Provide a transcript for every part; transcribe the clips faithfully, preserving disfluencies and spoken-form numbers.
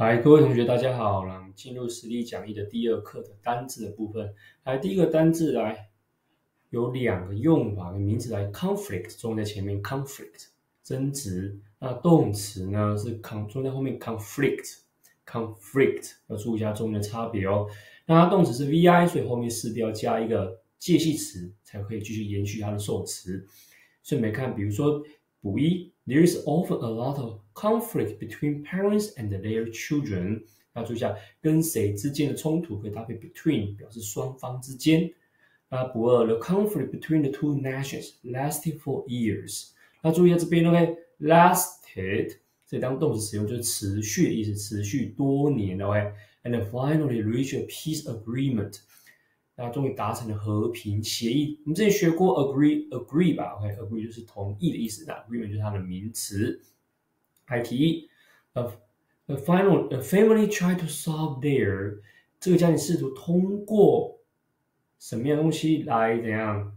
来，各位同学，大家好。那进入实例讲义的第二课的单字的部分。来，第一个单字来，有两个用法，名词来 conflict 中在前面 conflict 争执，那动词呢是 con 中在后面 conflict conflict 要注意一下中间的差别哦。那它动词是 vi， 所以后面势必要加一个介系词，才可以继续延续它的受词。所以我们看，比如说补一 ，There is often a lot of conflict between parents and their children。要注意一下，跟谁之间的冲突可以搭配 between， 表示双方之间。那补二 ，The conflict between the two nations lasted for years。那注意一下这边 ，OK， lasted， 这里当动词使用就是持续的意思，持续多年 ，OK。And finally reached a peace agreement。那终于达成了和平协议。我们之前学过 agree agree 吧 ，OK， agree 就是同意的意思。那 agreement 就是它的名词。还提议 ，a a final a family tried to solve their 这个家庭试图通过什么样的东西来怎样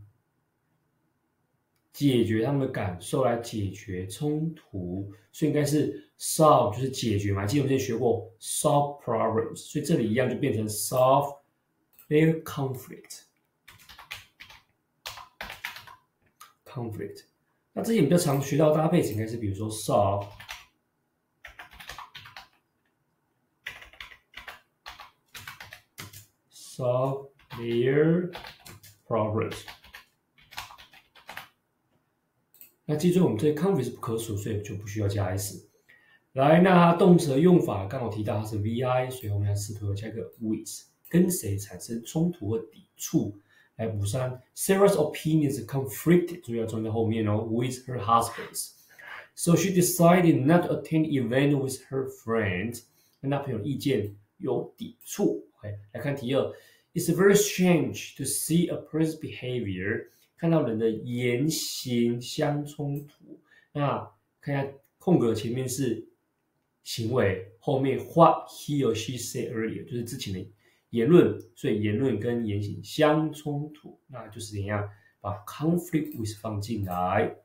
解决他们的感受，来解决冲突。所以应该是 solve 就是解决嘛。记得我们之前学过 solve problems， 所以这里一样就变成 solve their conflict conflict。那这些比较常学到搭配词应该是比如说 solve solve their problems。那记住我们这 conflict 是不可数，所以就不需要加 s。来，那动词的用法刚好提到它是 vi， 所以我们要试图加一个 with。跟谁产生冲突或抵触？来补上 Sarah's opinions conflicted， 注意要装在后面哦 ，with her husband's。So she decided not to attend event with her friends， 跟她朋友意见有抵触。OK， 来看题二 ，It's very strange to see a person's behavior， 看到人的言行相冲突。那看一下空格前面是行为，后面 what he or she said earlier， 就是之前的言论，所以言论跟言行相冲突，那就是怎样把 conflict with 放进来。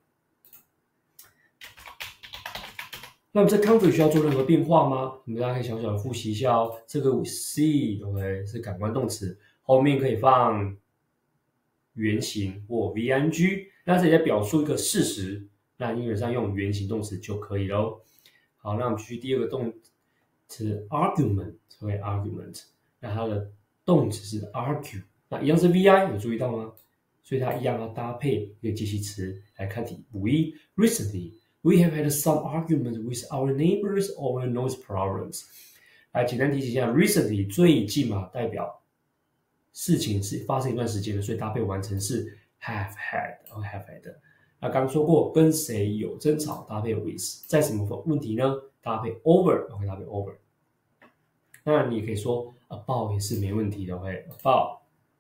那么这 conflict 需要做任何变化吗？我们大家可以小小的复习一下哦。这个 see OK 是感官动词，后面可以放原形或 V-ing， 那这里在表述一个事实，那基本上用原形动词就可以咯。好，那我们继续第二个动词 argument OK argument。那它的动词是 argue， 那一样是 vi， 有注意到吗？所以它一样要搭配一个介系词来看题。补一 Recently, we have had some arguments with our neighbors over noise problems。来，简单提醒一下 ，recently 最近嘛，代表事情是发生一段时间的，所以搭配完成是 have had， or have had。那刚刚说过，跟谁有争吵，搭配 with， 在什么问题呢？搭配 over，OK， 搭配 over。那你也可以说 about 也是没问题的 ，OK about。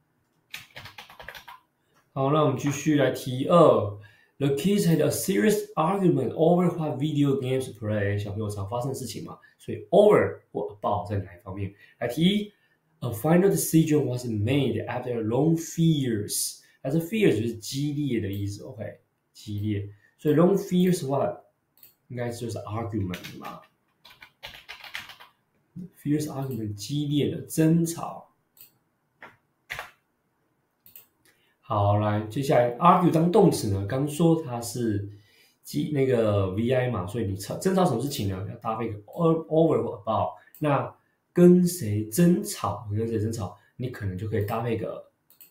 好，那我们继续来题二。The kids had a serious argument over what video games to play。小朋友常发生的事情嘛，所以 over 或 about 在哪一方面？来题一 ，A final decision was made after long fears。那这 fears 就是激烈的意思 ，OK， 激烈。所以 long fears what 应该就是 argument 嘛。Fierce argument 激烈的争吵。好，来，接下来 argue 当动词呢，刚说它是激那个 vi 嘛，所以你争吵什么事情呢？要搭配一个 over 或 about。那跟谁争吵？跟谁争吵？你可能就可以搭配个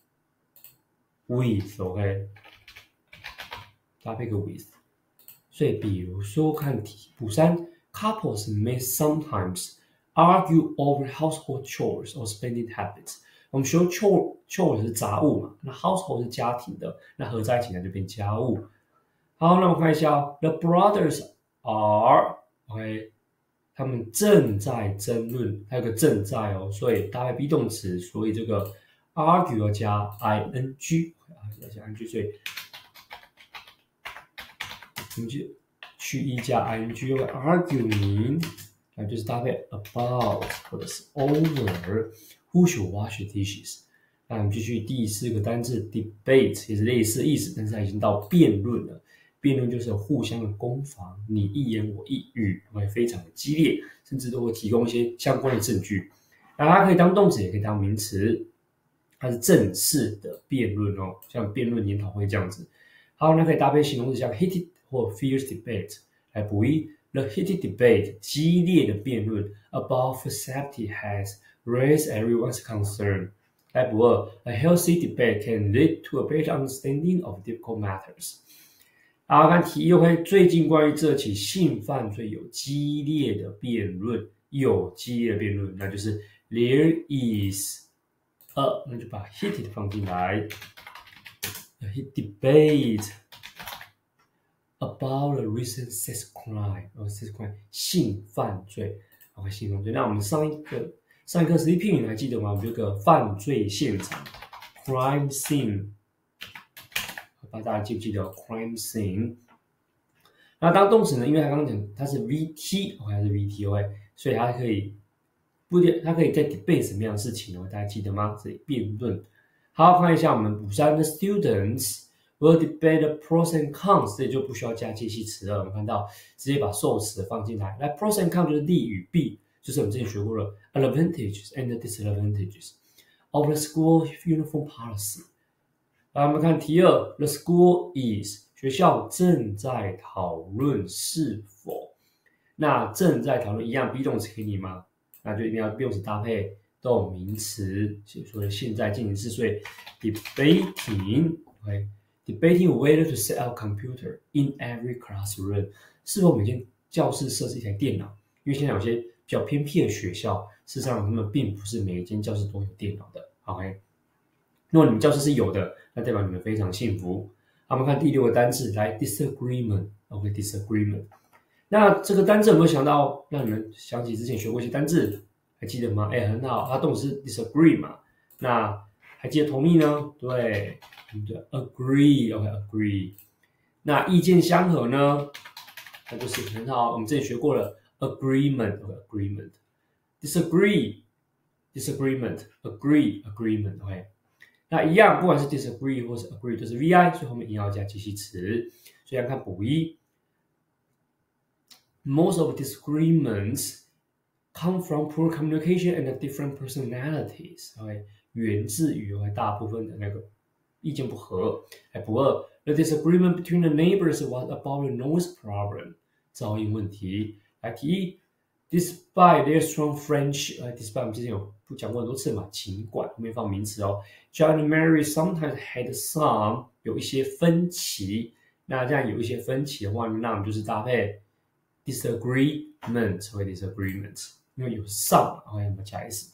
with，OK， 搭配个 with。所以比如说看题补三 ，couples may sometimes argue over household chores or spending habits。我们说 chore chore 是杂物嘛，那 household 是家庭的，那合在一起呢就变家务。好，那我们看一下、哦、，The brothers are OK， 他们正在争论，还有个正在哦，所以搭配 be 动词，所以这个 argue 要加 ing， 要加 ing， 所以我们就去一加 ing， arguing。那就是搭配 about 或者是 over who should wash the dishes。那我们继续第四个单字 debate， 也是类似的意思，但是它已经到辩论了。 辩论就是互相的攻防，你一言我一语，会非常的激烈，甚至都会提供一些相关的证据。那它可以当动词，也可以当名词，它是正式的辩论哦，像辩论研讨会这样子。好，那可以搭配形容词像 heated 或 fierce debate 来补一 the heated debate 激烈的辩论 about food safety has raised everyone's concern 来补二 a healthy debate can lead to a better understanding of difficult matters。好，看题又会最近关于这起性犯罪有激烈的辩论，有激烈的辩论，那就是 there is a， 那就把 heated 放进来 ，a heated debate about a recent sex crime， or sex crime 性犯罪 ，OK 性犯罪。那我们上一个上一课实际片语还记得吗？我们有个犯罪现场 ，crime scene。不知道大家记不记得 crime scene？ 那当动词呢？因为它刚刚讲它是 V T， 哦，还是 V T O A， 所以它可以不，它可以在 debate 什么样的事情哦？大家记得吗？这里辩论。好，看一下我们补上的 students will debate the pros and cons， 这里就不需要加介系词了。我们看到直接把受词放进来。来 ，pros and cons 就是利与弊，就是我们之前学过了 advantages and disadvantages of the school uniform policy。来，我们看题二 ，the school is 学校正在讨论是否，那正在讨论一样 be 动词给你吗？那就一定要 be 动词搭配动名词，所以现在进行式，所以 debating，OK， debating whether to set up computer in every classroom， 是否每间教室设置一台电脑？因为现在有些比较偏僻的学校，事实上他们并不是每一间教室都有电脑的 ，OK。如果你们教室是有的，那代表你们非常幸福。好，我们看第六个单字，来 disagreement，OK disagreement。那这个单字有没有想到让你们想起之前学过一些单字？还记得吗？哎，很好，它动词 disagree 嘛。那还记得同意呢？对，我们就 agree，OK agree。那意见相合呢？那就是很好，我们之前学过了 agreement，OK agreement。disagreement，disagreement，agree agreement，OK。那一样，不管是 disagree 或是 agree， 都是 vi， 所以后面一定要加介系词。所以要看补一 ，most of disagreements come from poor communication and different personalities。OK， 源自于大部分的那个意见不合。来补二 ，the disagreement between the neighbors was about the noise problem， 噪音问题。来题一 ，despite their strong friendship， 呃 ，despite 我们之前有讲过很多次嘛，尽管后面放名词哦。John and Mary sometimes had some 有一些分歧，那这样有一些分歧的话，那我们就是搭配 disagreement 或 disagreement， 因为有 some， 然后要加 s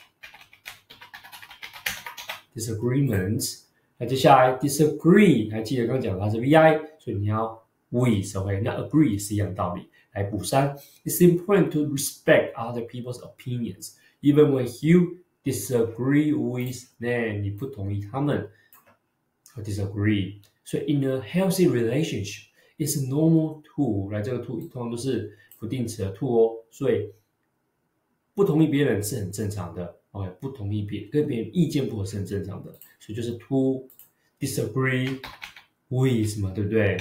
disagreement。那接下来 disagree， 还记得刚刚讲它是 vi， 所以你要 with，OK， 那 agree 也是一样的道理。来补三 ，It's important to respect other people's opinions, even when you disagree with them， 你不同意他们 disagree， 所以 in a healthy relationship it's normal to， 来这个 to 通常都是不定词的 to 哦，所以不同意别人是很正常的 ，OK， 不同意别跟别人意见不合是很正常的，所以就是 to disagree with 嘛，对不对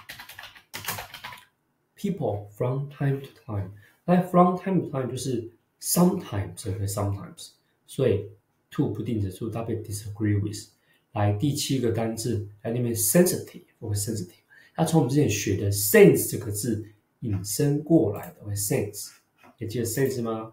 ？People from time to time， 来 from time to time 就是 sometimes， OK sometimes。所以 to 不定词 to 搭配 disagree with。来第七个单字，来那边 sensitive 或 sensitive， 它从我们之前学的 sense 这个字引申过来的，会 sense， 也记得 sense 吗？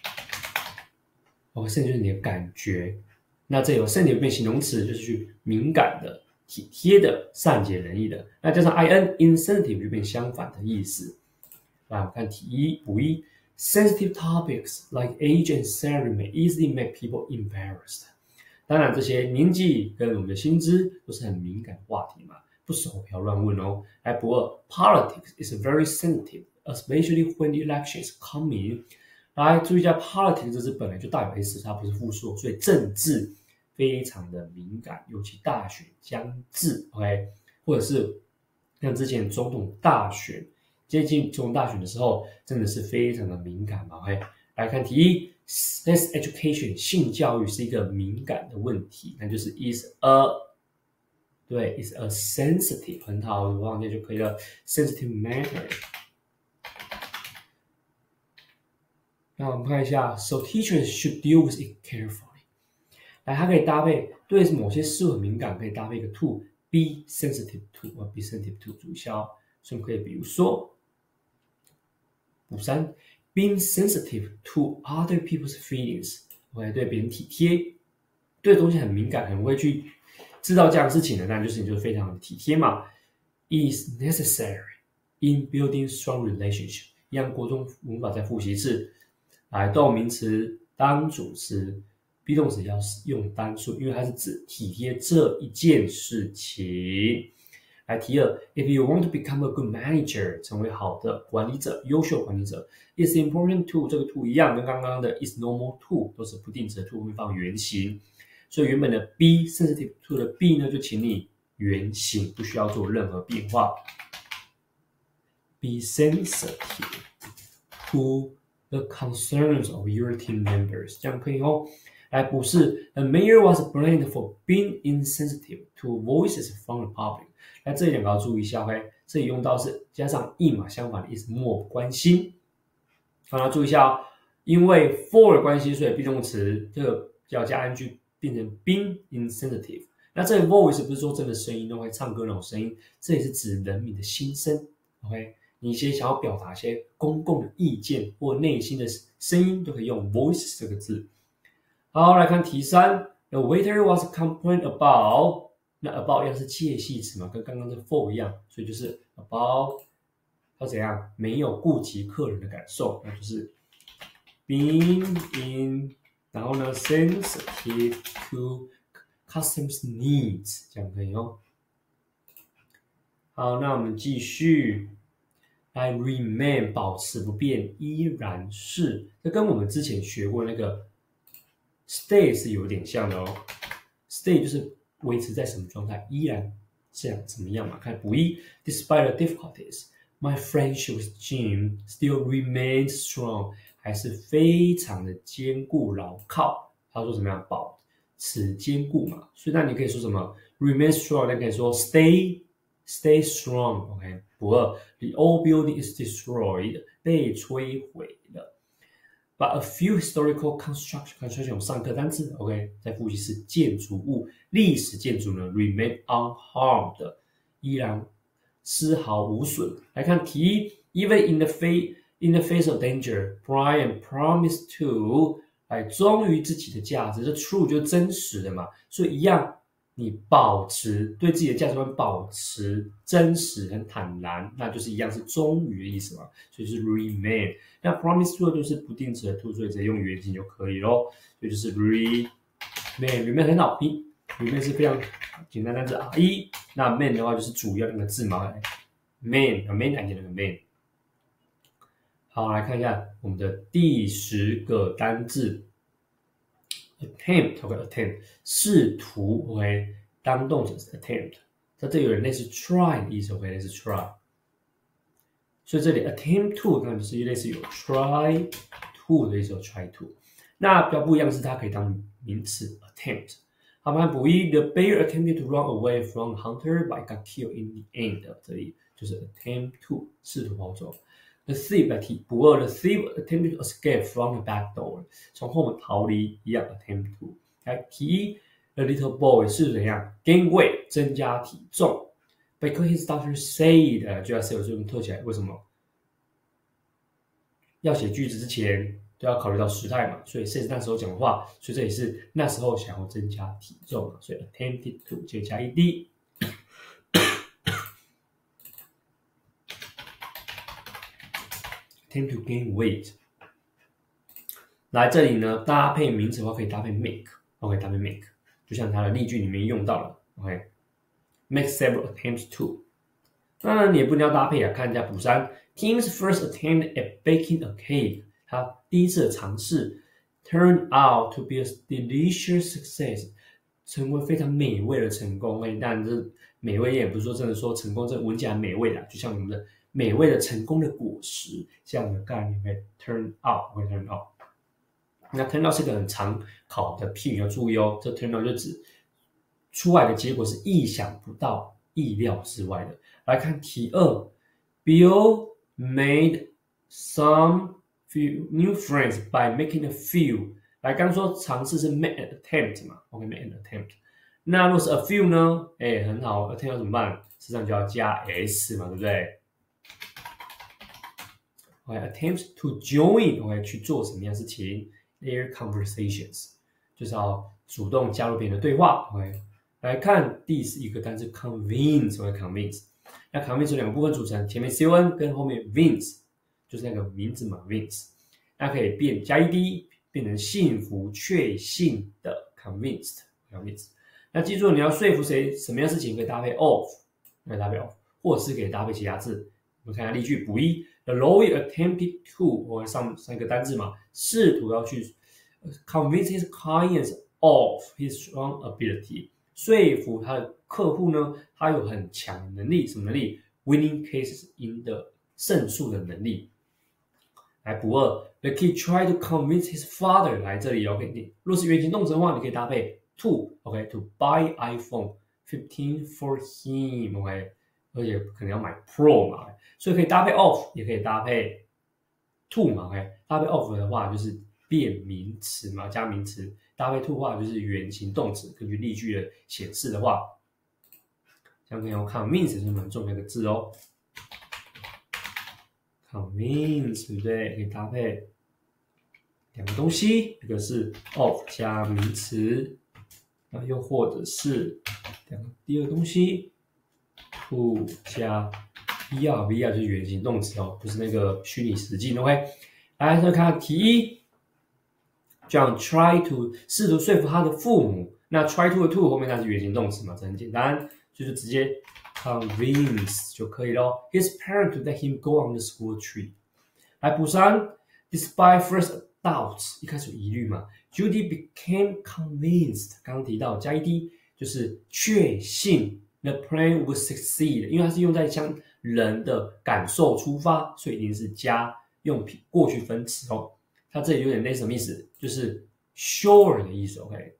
哦 sense 就是你的感觉。那这有 sensitive 变形容词，就是去敏感的、体贴的、善解人意的。那加上 in insensitive 就变相反的意思。来，我们看题一补一。Sensitive topics like age and salary may easily make people embarrassed。当然，这些年纪跟我们的薪资都是很敏感的话题嘛，不熟不要乱问哦。来补二 ，politics is very sensitive, especially when the election is coming。来注意一下 ，politics 这字本来就代表 s， 它不是复数，所以政治非常的敏感，尤其大选将至 ，OK， 或者是像之前总统大选。接近总统大选的时候，真的是非常的敏感嘛 ？OK， 来看题一 ，sex education 性教育是一个敏感的问题，那就是 is a 对 ，is a sensitive， 很好，我忘记就可以了 ，sensitive matter。那我们看一下 ，so teachers should deal with it carefully。来，它可以搭配对某些事物很敏感，可以搭配一个 to，be sensitive to 或 be sensitive to， 注意一下哦。所以可以比如说，补三 ，being sensitive to other people's feelings，OK， 对别人体贴，对东西很敏感，很会去知道这样的事情的，那就是你就非常的体贴嘛。is necessary in building strong relationship。一样，国中文法再复习一次。来，动名词当主词 ，be 动词要用单数，因为它是指体贴这一件事情。来，题二 ，If you want to become a good manager， 成为好的管理者，优秀管理者 ，is important to 这个 to 一样，跟刚刚的 is normal to 都是不定词的 to 会放原形，所以原本的 be sensitive to 的 be 呢，就请你原形，不需要做任何变化。Be sensitive to the concerns of your team members， 这样可以哦。来，不是 ，The mayor was blamed for being insensitive to voices from the public。来，这里两个要注意一下 ，OK， 这里用到是加上 in 嘛，相反的意思漠不关心。好，那注意一下哦，因为 for 的关系，所以 be 动词这个要加 ing 变成 being insensitive。那这里 voice 不是说真的声音，都会唱歌那种声音，这也是指人民的心声 ，OK。你一些想要表达一些公共的意见或内心的声音，都可以用 voice 这个字。好，来看题三 ，The waiter was complained about， 那 about 一样是介系词嘛，跟刚刚的 for 一样，所以就是 about 要怎样？没有顾及客人的感受，那就是 being in， 然后呢 sensitive to customers' needs， 这样可以哦。好，那我们继续。来 remain 保持不变，依然是，这跟我们之前学过那个 stay 是有点像的哦。stay 就是维持在什么状态，依然这样怎么样嘛？看补一 ，Despite the difficulties, my friendship with Jim still remains strong， 还是非常的坚固牢靠。他说怎么样？保持坚固嘛，所以那你可以说什么 ？remain strong， 那可以说 stay stay strong，OK。补二 ，The old building is destroyed， 被摧毁了。But a few historical construction construction 上课单词 ，OK， 再复习是建筑物，历史建筑呢 remain unharmed， 依然丝毫无损。来看题一 ，Even in the face in the face of danger, Brian promised to， 来忠于自己的价值，这 true 就是真实的嘛，所以一样。你保持对自己的价值观保持真实、很坦然，那就是一样是忠于的意思嘛，所以是 remain。那 promise to 就是不定词的 to， 所以直接用原形就可以咯，所以就是 remain。remain 很好拼 ，remain 是非常简单单词啊。一，那 main 的话就是主要那个字嘛 ，main，main 来讲那个 main。好，来看一下我们的第十个单字。attempt OK attempt 试图 OK 当动词是 attempt， 在这有点类似 try 的意思 OK 类似 try， 所以这里 attempt to 那就是类似有 try to 的意思有 try to， 那比较不一样是它可以当名词 attempt。好，我们补一 The bear attempted to run away from the hunter but got killed in the end， 这里就是 attempt to 试图跑走。The thief 来题补二 ，The thief attempted to escape from the back door， 从后门逃离一样 attempt to。来题一 ，The little boy 是怎样 gain weight 增加体重 ，because his doctor said 就要 say 就用特起来，为什么？要写句子之前都要考虑到时态嘛，所以 say 是那时候讲的话，所以这里是那时候想要增加体重嘛，所以 attempted to 就加 ed。attempt to gain weight， 来这里呢，搭配名词的话可以搭配 make，OK， 搭配 make， 就像它的例句里面用到了 ，OK，make several attempts to。当然你也不一定要搭配啊，看一下补三 ，Tim's first attempt at baking a cake， 他第一次的尝试 turned out to be a delicious success， 成为非常美味的成功。哎，但这美味也不是说真的说成功，这闻起来美味啦，就像我们的。美味的成功的果实，这样的概念会 turn out， 会 turn out。那 turn out 是个很常考的譬语，要注意哦。这 turn out 就指出来的结果是意想不到、意料之外的。来看题二 ，Bill made some few new friends by making a few。来，刚刚说尝试是 make an attempt 嘛 ，OK，make an attempt。那如果是 a few 呢？哎，很好 ，attempt 要怎么办？实际上就要加 s 嘛，对不对 ？OK，attempt to join，OK， 去做什么样的事情 ？Their conversations， 就是要主动加入别人的对话。OK， 来看第一个单词 convince，OK， convince。那 convince 有两个部分组成，前面 con 跟后面 vince， 就是那个名字嘛 ，vince。那可以变加 ed， 变成幸福、确信的 convinced，convinced。那记住，你要说服谁什么样的事情，可以搭配 of， 可以搭配 of， 或者是可以搭配其他字。我们看一下例句，补一 ：The lawyer attempted to， 我上上一个单字嘛，试图要去 convince his clients of his strong ability， 说服他的客户呢，他有很强的能力，什么能力 ？Winning cases in the 胜诉的能力。来补二 ，The kid tried to convince his father， 来这里 OK， 若是原形动词的话，你可以搭配 to，OK， to buy iPhone fifteen for him，OK， 而且可能要买 Pro 嘛，所以可以搭配 of， 也可以搭配 to 嘛 ，OK， 搭配 of 的话就是变名词嘛，加名词，搭配 to 的话就是原形动词。根据例句的显示的话，像可以用 convince 是蛮重要的字哦。convince 对不对？可以搭配两个东西，一个是 of 加名词，那又或者是两个第二个东西 to 加 ver，ver 就是原形动词哦，不是那个虚拟实境。OK， 来再看题一 ，John try to 试图说服他的父母，那 try to 的 to 后面那是原形动词嘛，这很简单，就是直接 convince 就可以咯。His parents to let him go on the school trip。来补三 ，despite first doubts， 一开始有疑虑嘛 ，Judy became convinced。刚刚提到加 ed 就是确信 the plan would succeed， 因为它是用在将人的感受出发，所以一定是加用过去分词哦。它这里有点类似什么意思？就是 sure 的意思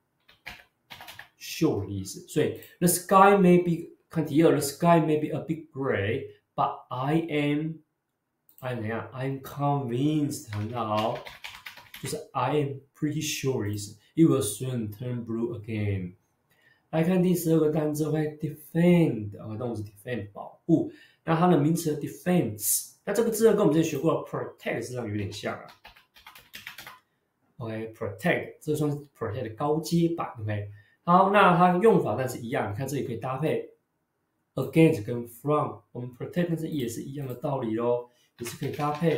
，OK，sure 的意思。所以 the sky may be 看题二 ，the sky may be a bit grey, but I am I 怎样 ？I'm convinced， 很好，就是 I am pretty sure 意思。It will soon turn blue again。来看第十二个单词 ，OK， defend， 啊，动词 defend 保护。那它的名词 defense， 那这个字呢跟我们之前学过的 protect 实际上有点像啊。OK，protect， 这算是 protect 的高阶版 ，OK。好，那它用法但是一样，你看这里可以搭配 against 跟 from， 我们 protect 但是也是一样的道理咯。也是可以搭配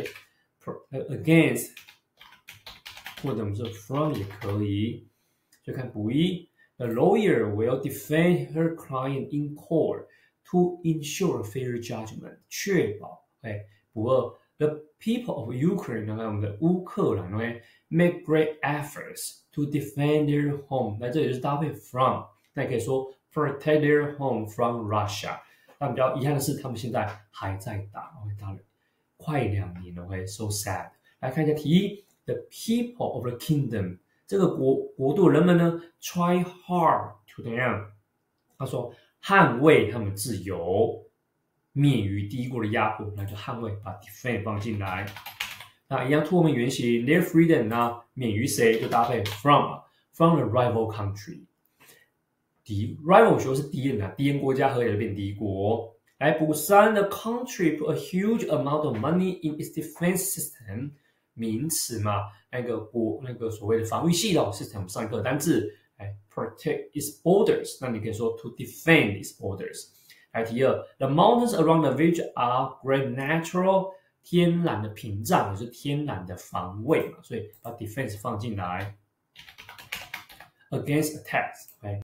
against， 或者我们说 from 也可以。就看补一 ，The lawyer will defend her client in court to ensure fair judgment， 确保。OK， 补二 ，The people of Ukraine， 那我们的乌克兰 ，OK， make great efforts to defend their home。那这里就是搭配 from， 那也可以说 protect their home from Russia。但比较遗憾的是，他们现在还在打 ，OK， 打了。快两年 ，OK，so sad。来看一下题一 ，The people of the kingdom， 这个国国度人们呢 ，try hard to 怎样？他说捍卫他们自由，免于敌国的压迫，那就捍卫，把 defend 放进来。那一样 to 后面原形 ，their freedom 呢，免于谁就搭配 from from the rival country。敌 rival 学的是敌人啊，敌人国家何以变敌国？来补三 ，the country put a huge amount of money in its defense system， 名词嘛，那个国那个所谓的防御系统 system 上一课的单字，来 protect its borders， 那你可以说 to defend its borders。来题二 ，the mountains around the village are great natural， 天然的屏障也是天然的防卫嘛，所以把 defense 放进来 ，against attacks，OK。